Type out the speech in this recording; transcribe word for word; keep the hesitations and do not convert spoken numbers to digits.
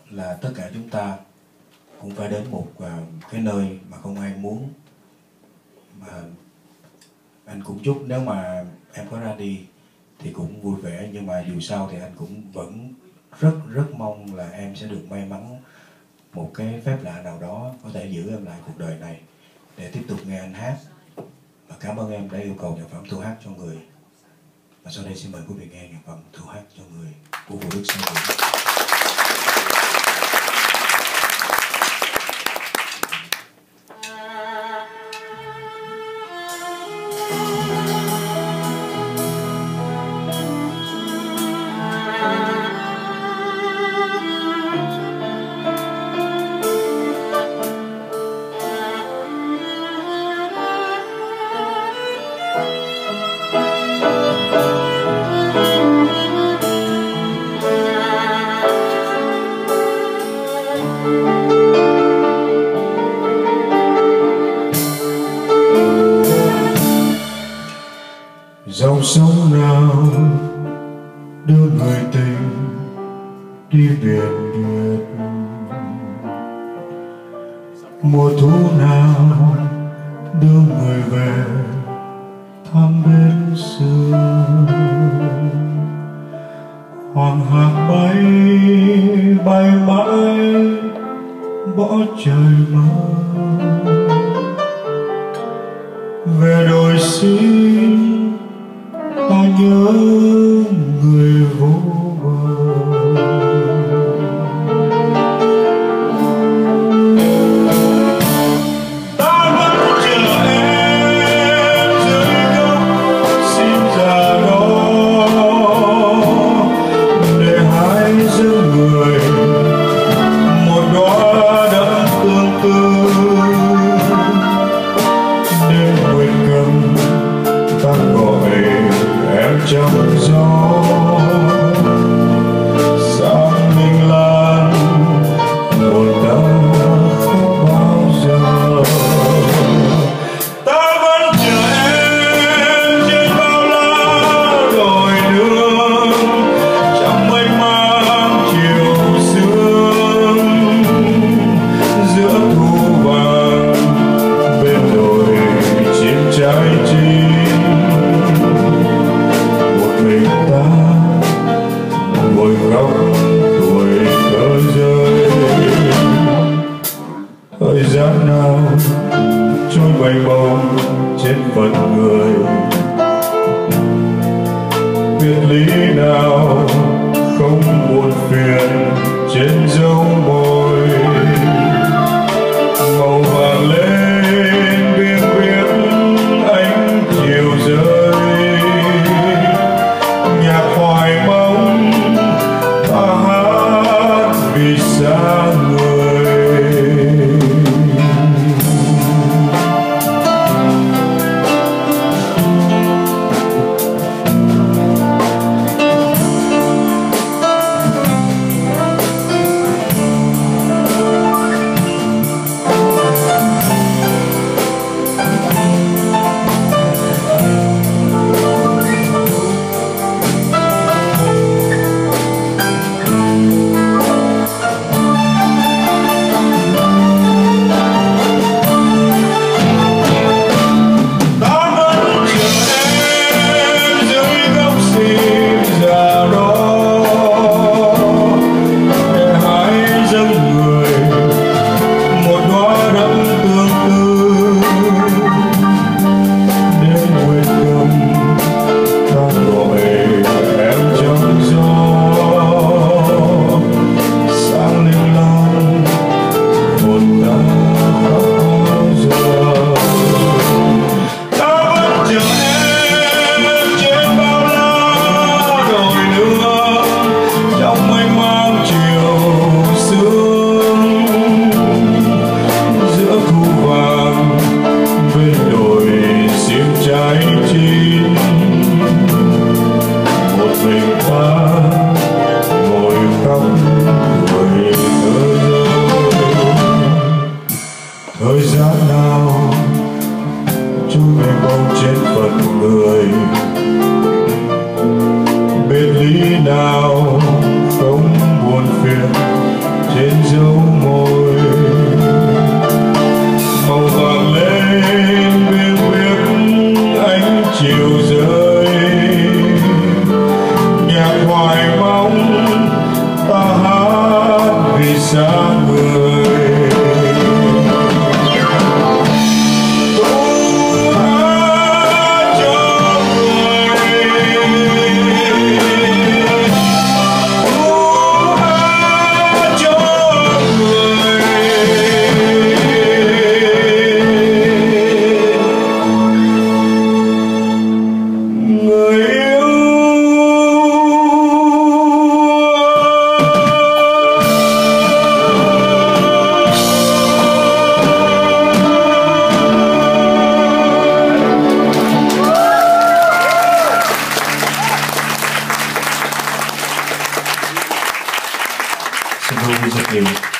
là tất cả chúng ta cũng phải đến một uh, cái nơi mà không ai muốn. Mà anh cũng chúc nếu mà em có ra đi thì cũng vui vẻ, nhưng mà dù sao thì anh cũng vẫn rất rất mong là em sẽ được may mắn một cái phép lạ nào đó có thể giữ em lại cuộc đời này để tiếp tục nghe anh hát. Và cảm ơn em đã yêu cầu nhạc phẩm Thu Hát cho người. Và sau đây xin mời quý vị nghe nhạc phẩm Thu Hát cho người của Vũ Đức Sao Vũ. Dòng sông nào đưa người tình đi biển biệt, mùa thu nào đưa người về thăm bên xưa. Hoàng hạc bay bay mãi bỏ trời mơ, về đồi xin ta nhớ người vô bờ. Ta vẫn chờ em dưới gốc sim già đó, để hai dưng người một đóa đẫm tương tư. Đêm nguyệt cầm ta gọi em trong gió, sáng minh lan buồn đau không bao giờ. Ta vẫn chờ em trên bao la đồi nương, trong mênh mang chiều sương, giữa thu vàng bên đồi chim trái chim. Mình ta ngồi khóc tuổi thơ rơi, thời gian nào trôi bềnh bồng trên phận người, biệt lý nào không buồn phiền trên dấu môi. Màu vàng lên biên biết ánh chiều rơi, nhạc hoài mong ta hát vì xa người. xa người. Tôi hát cho người, tôi hát cho người. Người yêu xin vui rất nhiều.